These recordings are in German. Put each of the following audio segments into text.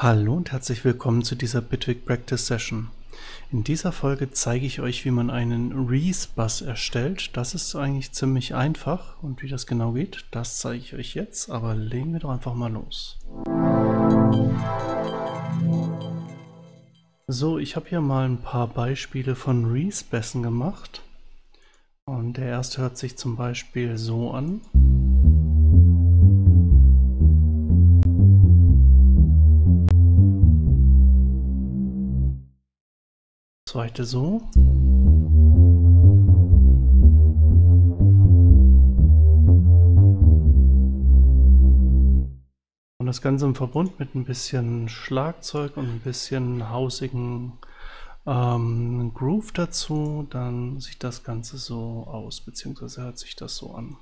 Hallo und herzlich willkommen zu dieser Bitwig Practice Session. In dieser Folge zeige ich euch, wie man einen Reese-Bus erstellt. Das ist eigentlich ziemlich einfach und wie das genau geht, das zeige ich euch jetzt, aber legen wir doch einfach mal los. So, ich habe hier mal ein paar Beispiele von Reese-Bussen gemacht und der erste hört sich zum Beispiel so an. Zweite so. Und das Ganze im Verbund mit ein bisschen Schlagzeug und ein bisschen hausigen Groove dazu, dann sieht das Ganze so aus, beziehungsweise hört sich das so an.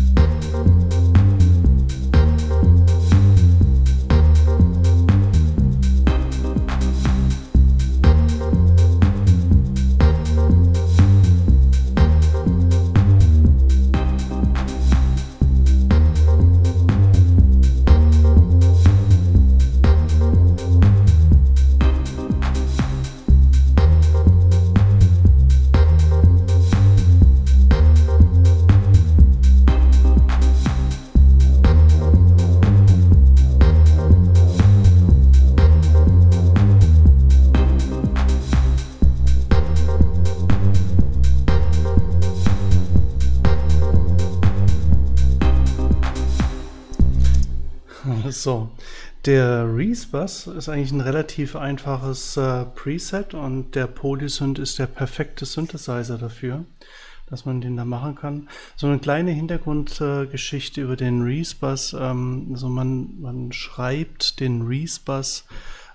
So, der Reese-Bus ist eigentlich ein relativ einfaches Preset und der Polysynth ist der perfekte Synthesizer dafür, dass man den da machen kann. So eine kleine Hintergrundgeschichte über den Reese-Bus. Also man schreibt den Reese-Bus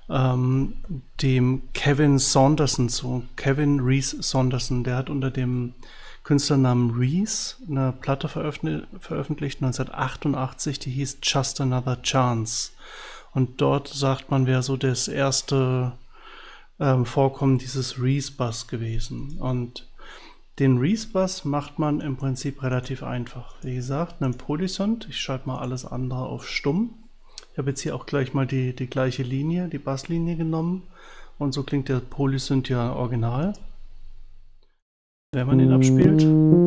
dem Kevin Saunderson zu. Kevin Reese Saunderson, der hat unter dem Künstlernamen Reese eine Platte veröffentlicht 1988, die hieß Just Another Chance. Und dort sagt man, wäre so das erste Vorkommen dieses Reese-Bus gewesen. Und den Reese-Bus macht man im Prinzip relativ einfach. Wie gesagt, einen Polysynth. Ich schalte mal alles andere auf stumm. Ich habe jetzt hier auch gleich mal die gleiche Linie, die Basslinie genommen. Und so klingt der Polysynth ja original, wenn man den abspielt.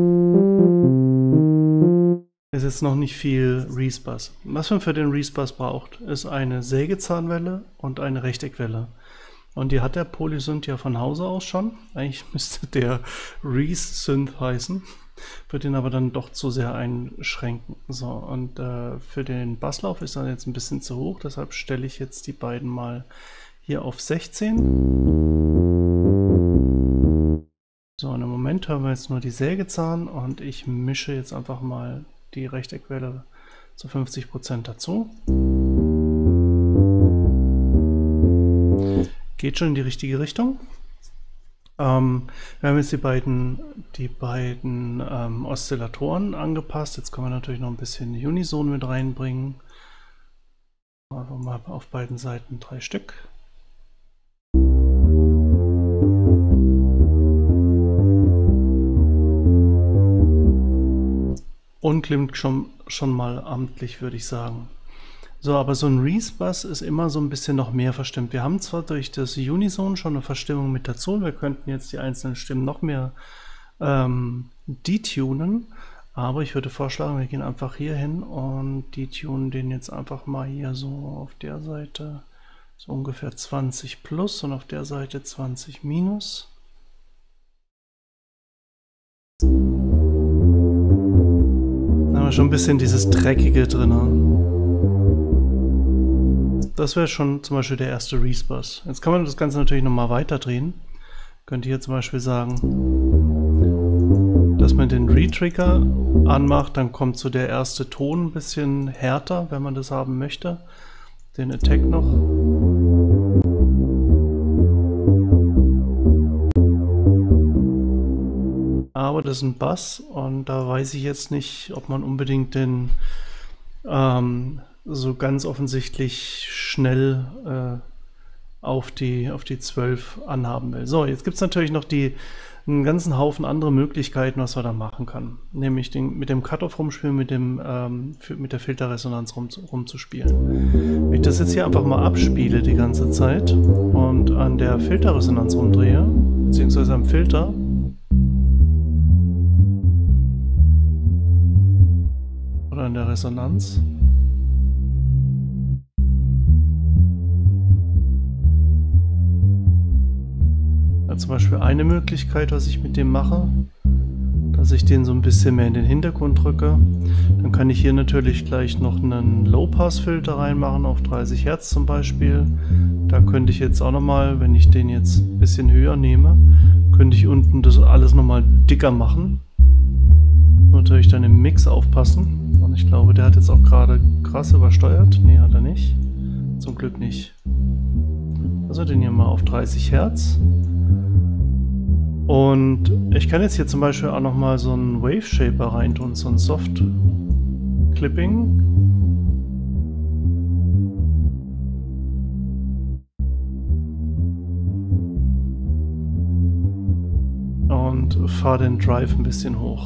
Ist jetzt noch nicht viel Reese-Bus. Was man für den Reese-Bus braucht, ist eine Sägezahnwelle und eine Rechteckwelle. Und die hat der Polysynth ja von Hause aus schon. Eigentlich müsste der Reese-Synth heißen, wird den aber dann doch zu sehr einschränken. So, und für den Basslauf ist er jetzt ein bisschen zu hoch, deshalb stelle ich jetzt die beiden mal hier auf 16. So, und im Moment haben wir jetzt nur die Sägezahn und ich mische jetzt einfach mal die Rechteckwelle zu 50% dazu. Geht schon in die richtige Richtung. Wir haben jetzt die beiden Oszillatoren angepasst. Jetzt können wir natürlich noch ein bisschen Unison mit reinbringen. Einfach mal auf beiden Seiten 3 Stück. Und klingt schon mal amtlich, würde ich sagen. So, aber so ein Reese-Bus ist immer so ein bisschen noch mehr verstimmt. Wir haben zwar durch das Unison schon eine Verstimmung mit dazu, wir könnten jetzt die einzelnen Stimmen noch mehr detunen, aber ich würde vorschlagen, wir gehen einfach hier hin und detunen den jetzt einfach mal hier so auf der Seite so ungefähr 20 plus und auf der Seite 20 minus. Schon ein bisschen dieses Dreckige drin. Das wäre schon zum Beispiel der erste Reese-Bus. Jetzt kann man das Ganze natürlich nochmal weiter drehen. Könnt ihr hier zum Beispiel sagen, dass man den Retrigger anmacht, dann kommt so der erste Ton ein bisschen härter, wenn man das haben möchte. Den Attack noch. Aber das ist ein Bass und da weiß ich jetzt nicht, ob man unbedingt den so ganz offensichtlich schnell auf die 12 anhaben will. So, jetzt gibt es natürlich noch die einen ganzen Haufen andere Möglichkeiten, was man da machen kann. Nämlich mit dem Cutoff rumspielen, mit der Filterresonanz rumzuspielen. Wenn ich das jetzt hier einfach mal abspiele die ganze Zeit und an der Filterresonanz rumdrehe, beziehungsweise am Filter, oder an der Resonanz, zum Beispiel eine Möglichkeit, was ich mit dem mache, dass ich den so ein bisschen mehr in den Hintergrund drücke. Dann kann ich hier natürlich gleich noch einen Low-Pass-Filter reinmachen auf 30 Hertz zum Beispiel. Da könnte ich jetzt auch nochmal, wenn ich den jetzt ein bisschen höher nehme, könnte ich unten das alles nochmal dicker machen. Natürlich dann im Mix aufpassen. Und ich glaube, der hat jetzt auch gerade krass übersteuert. Nee, hat er nicht. Zum Glück nicht. Also den hier mal auf 30 Hertz. Und ich kann jetzt hier zum Beispiel auch nochmal so einen Wave Shaper reintun, so ein Soft Clipping. Und fahre den Drive ein bisschen hoch.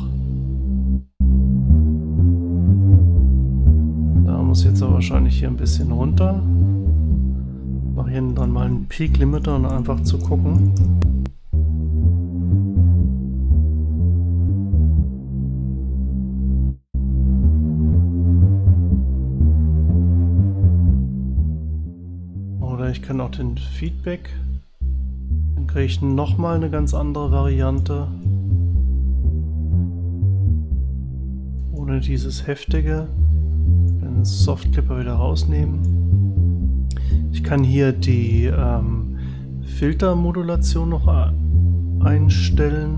Da muss jetzt aber wahrscheinlich hier ein bisschen runter. Mache hier dann mal einen Peak Limiter, um einfach zu gucken. Ich kann auch den Feedback, dann kriege ich nochmal eine ganz andere Variante, ohne dieses heftige, den Soft Clipper wieder rausnehmen. Ich kann hier die Filtermodulation noch einstellen.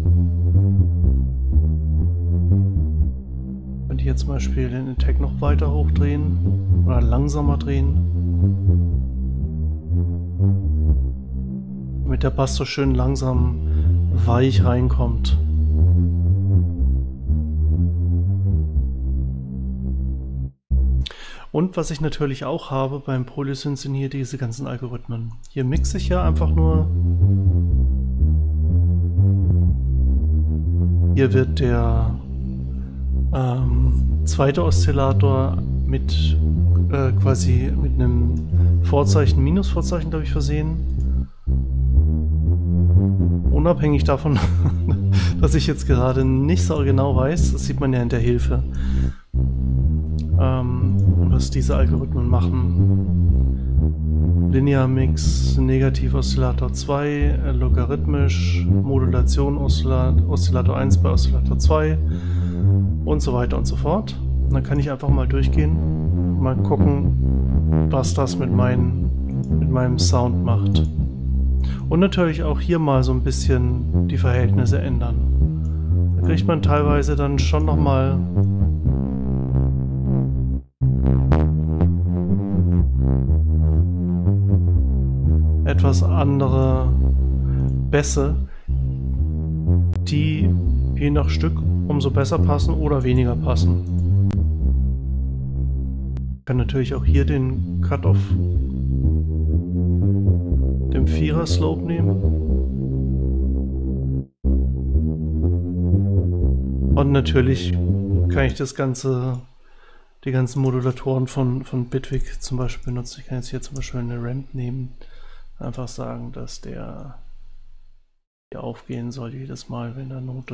Könnte ich jetzt zum Beispiel den Attack noch weiter hochdrehen oder langsamer drehen. Damit der Bass so schön langsam weich reinkommt. Und was ich natürlich auch habe beim Polysynth sind hier diese ganzen Algorithmen. Hier mixe ich ja einfach nur. Hier wird der zweite Oszillator mit quasi mit einem Vorzeichen, Minusvorzeichen, glaube ich, versehen. Unabhängig davon, dass ich jetzt gerade nicht so genau weiß, das sieht man ja in der Hilfe, was diese Algorithmen machen. Linear Mix, Negativ-Oszillator 2, logarithmisch, Modulation Oszillator 1 bei Oszillator 2 und so weiter und so fort. Und dann kann ich einfach mal durchgehen, mal gucken, was das mit meinem Sound macht. Und natürlich auch hier mal so ein bisschen die Verhältnisse ändern. Da kriegt man teilweise dann schon nochmal etwas andere Bässe, die je nach Stück umso besser passen oder weniger passen. Ich kann natürlich auch hier den Cut-Off dem 4er Slope nehmen. Und natürlich kann ich die ganzen Modulatoren von Bitwig zum Beispiel benutzen. Ich kann jetzt hier zum Beispiel eine Ramp nehmen. Einfach sagen, dass der hier aufgehen soll jedes Mal, wenn der Note.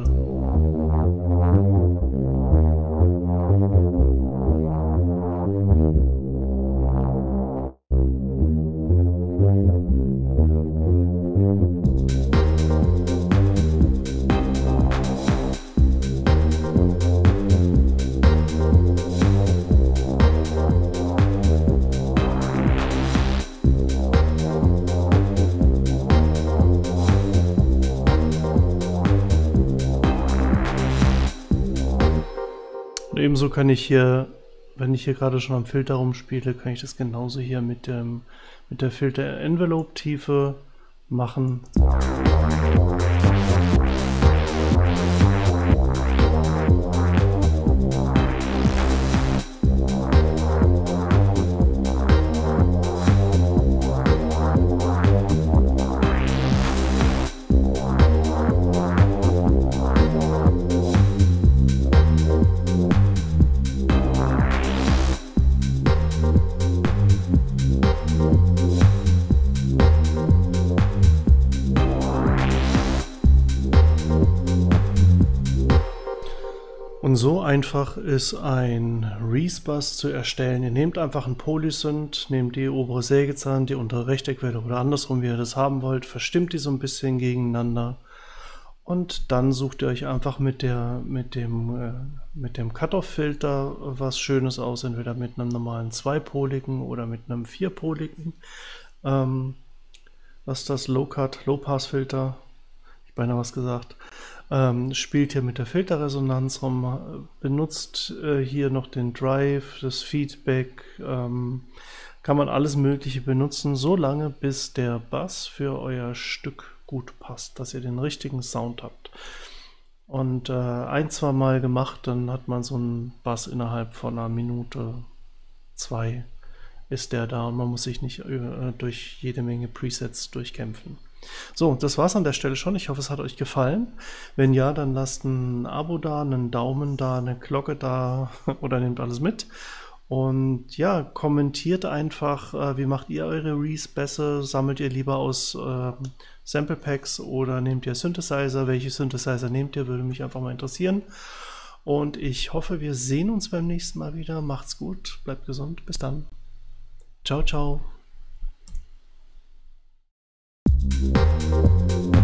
Ebenso kann ich hier, wenn ich hier gerade schon am Filter rumspiele, kann ich das genauso hier mit der Filter-Envelope-Tiefe machen. So einfach ist ein Reese-Bass zu erstellen. Ihr nehmt einfach einen Polysynth, nehmt die obere Sägezahn, die untere Rechteckquelle oder andersrum, wie ihr das haben wollt, verstimmt die so ein bisschen gegeneinander und dann sucht ihr euch einfach mit dem Cut-Off-Filter was Schönes aus, entweder mit einem normalen zweipoligen oder mit einem vierpoligen. Was ist das? Low-Cut, Low-Pass-Filter, ich beinahe was gesagt. Spielt hier mit der Filterresonanz rum, benutzt hier noch den Drive, das Feedback, kann man alles Mögliche benutzen, so lange bis der Bass für euer Stück gut passt, dass ihr den richtigen Sound habt. Und ein, zwei Mal gemacht, dann hat man so einen Bass innerhalb von einer Minute, 2 ist der da und man muss sich nicht durch jede Menge Presets durchkämpfen. So, das war's an der Stelle schon. Ich hoffe, es hat euch gefallen. Wenn ja, dann lasst ein Abo da, einen Daumen da, eine Glocke da oder nehmt alles mit. Und ja, kommentiert einfach, wie macht ihr eure Reese besser? Sammelt ihr lieber aus Sample Packs oder nehmt ihr Synthesizer? Welche Synthesizer nehmt ihr? Würde mich einfach mal interessieren. Und ich hoffe, wir sehen uns beim nächsten Mal wieder. Macht's gut, bleibt gesund. Bis dann. Ciao, ciao.